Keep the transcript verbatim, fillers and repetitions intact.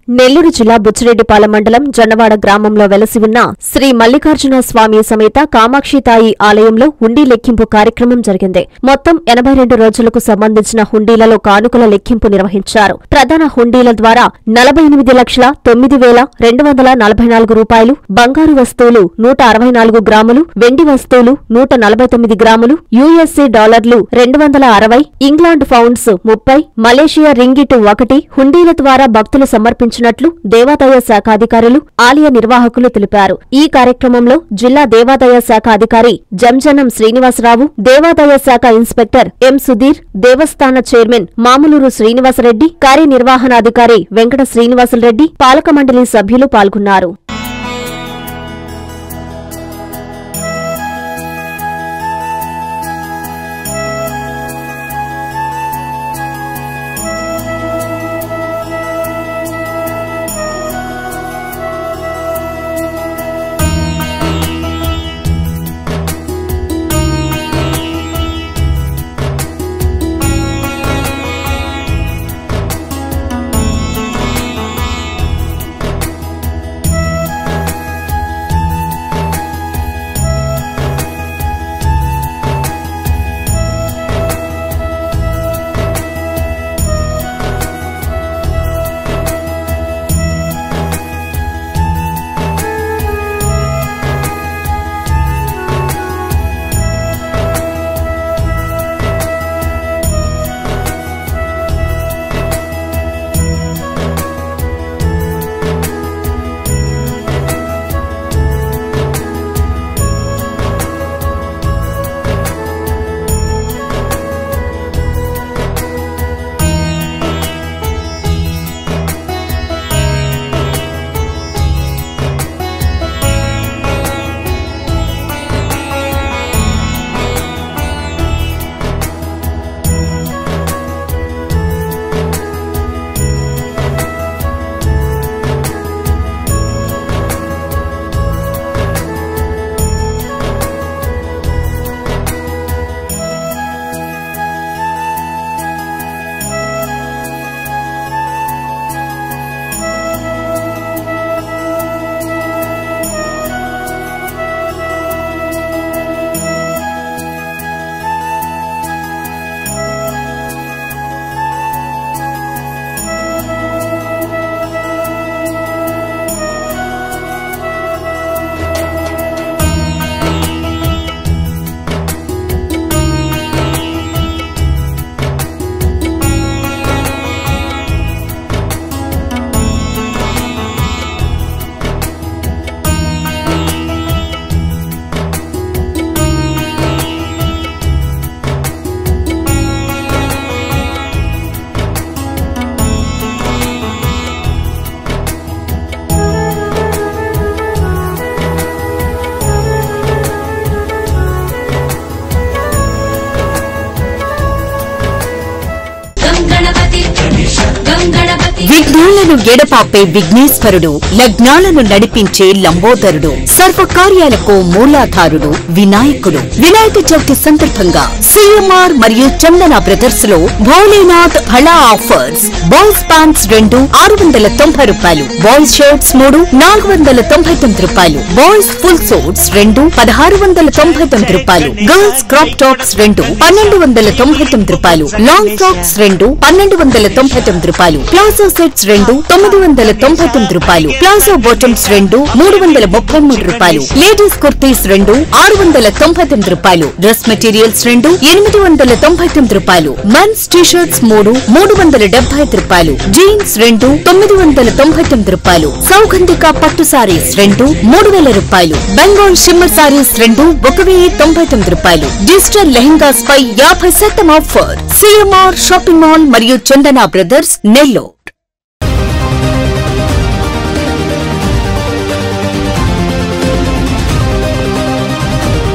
నెల్లూరు జిల్లా బుచ్చిరెడ్డిపాలెం మండలం జొన్నవాడ గ్రామంలో వెలసి ఉన్న శ్రీ మల్లికార్జున స్వామి సమేత కామాక్షితాయి ఆలయంలో హుండీ లెక్కింపు కార్యక్రమం జరిగింది. మొత్తం ఎనభై రెండు రోజులకు సంబంధించిన హుండీలలో కానుకల లెక్కింపు నిర్వహించారు. ప్రధాన హుండీల ద్వారా నలభై ఎనిమిది లక్షల తొమ్మిది వేల రెండు వందల నలభై నాలుగు రూపాయలు, బంగారు వస్తువులు నూట అరవై నాలుగు గ్రాములు, వెండి వస్తువులు నూట నలభై తొమ్మిది గ్రాములు, యూఎస్ఏ డాలర్లు రెండు వందల అరవై, ఇంగ్లాండ్ పౌండ్స్ ముప్పై, మలేషియా రింగిట్ ఒకటి హుండీల ద్వారా భక్తులు సమర్పించారు ినట్లు దేవాదాయ శాఖ అధికారులు, ఆలయ నిర్వాహకులు తెలిపారు. ఈ కార్యక్రమంలో జిల్లా దేవాదాయ శాఖ అధికారి జంజనం శ్రీనివాసరావు, దేవాదాయ శాఖ ఇన్స్పెక్టర్ ఎం సుధీర్, దేవస్థాన చైర్మన్ మాములూరు శ్రీనివాసరెడ్డి, కార్యనిర్వహణాధికారి వెంకట శ్రీనివాసరెడ్డి, పాలక మండలి సభ్యులు పాల్గొన్నారు. విఘ్నాలను ఎడపాపే విఘ్నేశ్వరుడు, లగ్నాలను నడిపించే లంబోదరుడు, సర్వకార్యాలకు మూలాధారుడు వినాయకుడు. వినాయక చవితి సందర్భంగా సిఎంఆర్ మరియు చందన బ్రదర్స్ లో భోలేనాథ్ హళా ఆఫర్స్. బాయ్స్ ప్యాంట్స్ రెండు ఆరు వందల తొంభై రూపాయలు, బాయ్స్ షర్ట్స్ మూడు నాలుగు వందల తొంభై తొమ్మిది రూపాయలు, బాయ్స్ ఫుల్ సూట్స్ రెండు పదహారు వందల తొంభై తొమ్మిది రూపాయలు, గర్ల్స్ క్రాప్ టాప్స్ రెండు పన్నెండు వందల తొంభై తొమ్మిది రూపాయలు, లాంగ్ ఫ్రాక్స్ రెండు పన్నెండు వందల తొంభై తొమ్మిది రూపాయలు, ప్లాజో సెట్స్ రెండు తొమ్మిది వందల తొంభై తొమ్మిది రూపాయలు, ప్లాజో బాటమ్స్ రెండు మూడు వందల ముప్పై మూడు రూపాయలు, లేడీస్ కుర్తీస్ రెండు ఆరు వందల తొంభై తొమ్మిది రూపాయలు, డ్రెస్ మెటీరియల్స్ రెండు ఎనిమిది వందల తొంభై తొమ్మిది రూపాయలు, మెన్స్ టీషర్ట్స్ మూడు మూడు వందల డెబ్బై ఐదు రూపాయలు, జీన్స్ రెండు తొమ్మిది వందల తొంభై తొమ్మిది రూపాయలు, సౌగంధిక పట్టు సారీస్ రెండు మూడు వేల రూపాయలు, బెంగాల్ షిమ్మర్ సారీస్ రెండు ఒక వెయ్యి తొంభై తొమ్మిది రూపాయలు, డిజిటల్ లెహంగాస్ పై యాభై శాతం ఆఫర్. సిఎంఆర్ షాపింగ్ మాల్ మరియు చందన బ్రదర్స్ నెల్లూరు.